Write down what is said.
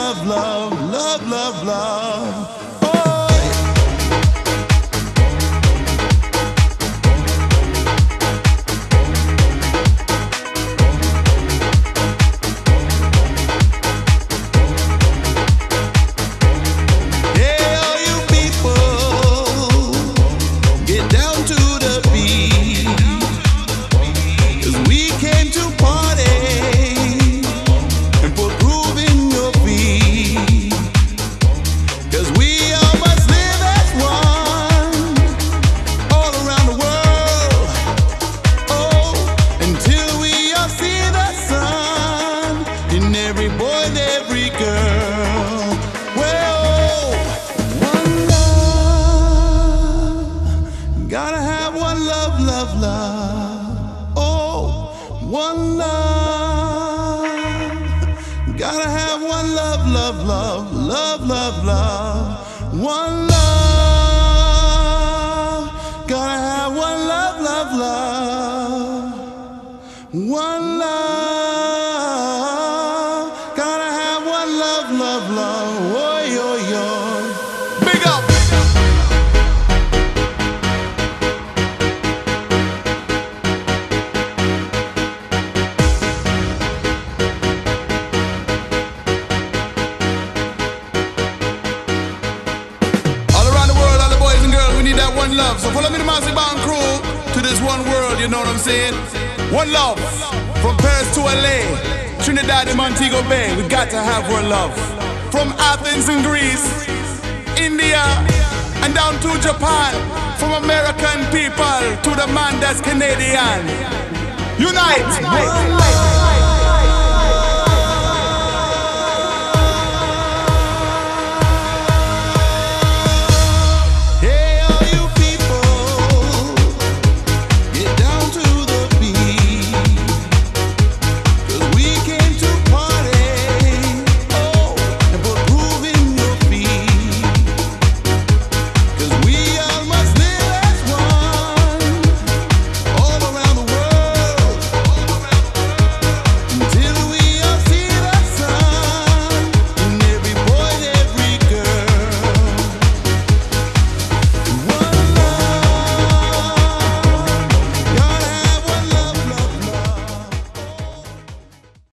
love, love, love, love, love. Every boy and every girl, well, one love, gotta have one love, love, love. Oh, one love, gotta have one love, love, love, love, love, love. One love, gotta have one love, love, love. One love. Love, love, oh, yo, yo. Big up. All around the world, all the boys and girls, we need that one love. So follow me, the Massive Band crew, to this one world, you know what I'm saying? One love, from Paris to LA, Trinidad and Montego Bay, we got to have one love. From Athens in Greece, India, and down to Japan. From American people to the man that's Canadian. Unite!